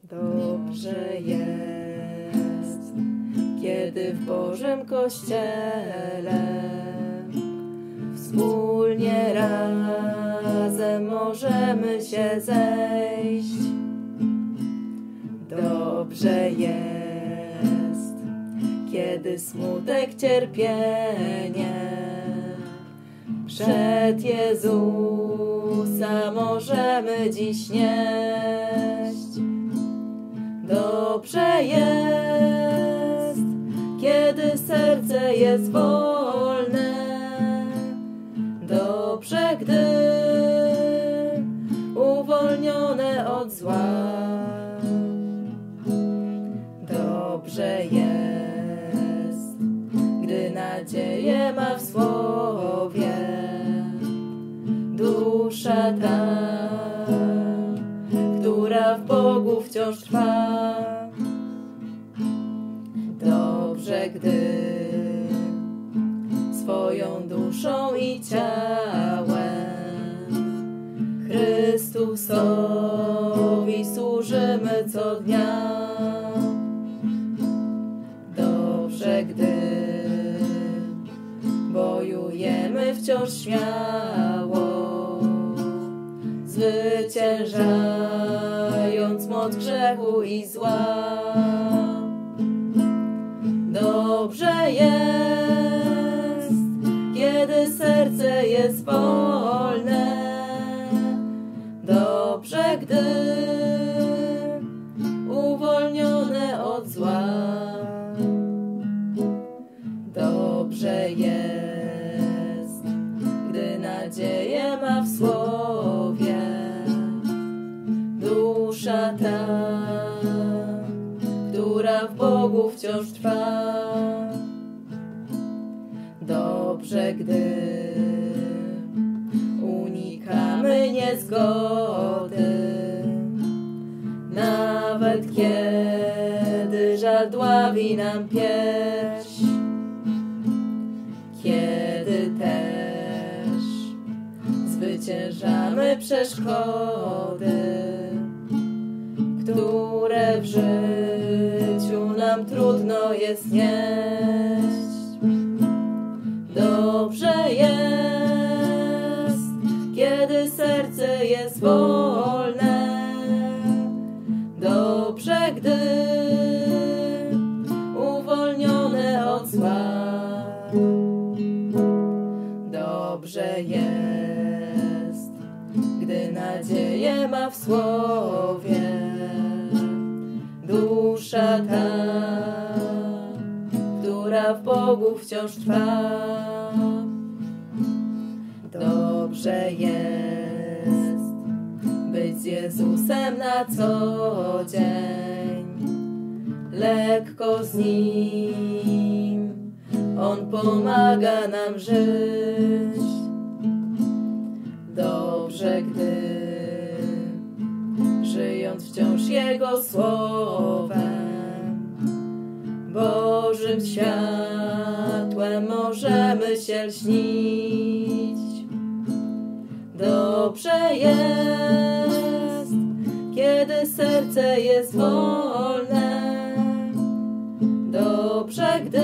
Dobrze jest, kiedy w Bożym Kościele wspólnie razem możemy się zejść. Dobrze jest, kiedy smutek, cierpienie przed Jezusa możemy dziś nieść. Dobrze jest, kiedy serce jest wolne. Dobrze, gdy uwolnione od zła. Dobrze jest, gdy nadzieję ma w słowie dusza ta, która w Bogu wciąż trwa. Dobrze, gdy swoją duszą i ciałem Chrystusowi służymy co dnia. Dobrze, gdy bojujemy wciąż śmiało, zwyciężając moc grzechu i zła. Dobrze jest, kiedy serce jest wolne. Dobrze, gdy uwolnione od zła. Dobrze jest, gdy nadzieję ma w słowie dusza ta, która w Bogu wciąż trwa. Dobrze, gdy unikamy niezgody, nawet kiedy żal dławi nam pierś. Kiedy też zwyciężamy przeszkody, które w życiu nam trudno jest nieść. Dobrze jest, kiedy serce jest wolne. Dobrze, gdy uwolnione od zła. Dobrze jest, gdy nadzieję ma w słowie dusza ta, która w Bogu wciąż trwa. Dobrze jest być z Jezusem na co dzień, lekko z Nim On pomaga nam żyć. Dobrze, gdy żyjąc wciąż Jego słowem, Bożym światłem możemy się lśnić. Dobrze jest, kiedy serce jest wolne. Dobrze, gdy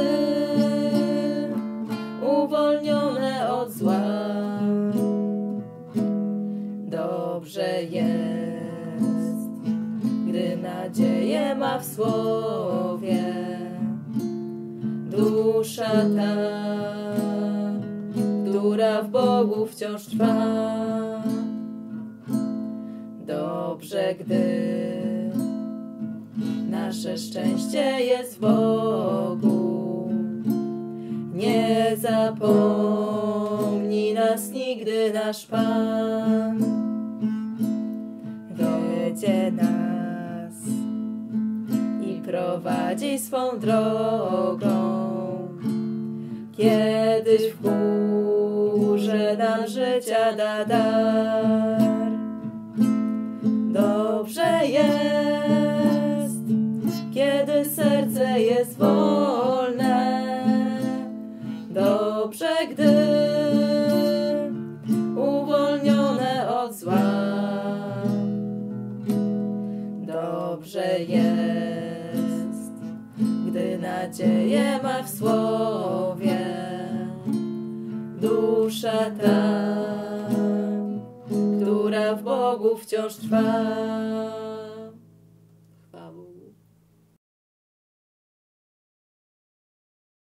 uwolnione od zła. Dobrze jest, gdy nadzieję ma w słowie dusza ta, która w Bogu wciąż trwa. Dobrze, gdy nasze szczęście jest w Bogu, nie zapomni nas nigdy nasz Pan. Wiedzie nas i prowadzi swą drogą, kiedyś w górze nam życia da dar. Dobrze jest, kiedy serce jest wolne. Dobrze, gdy uwolnione od zła. Dobrze jest, gdy nadzieję ma w słowie dusza ta, która w Bogu wciąż trwa.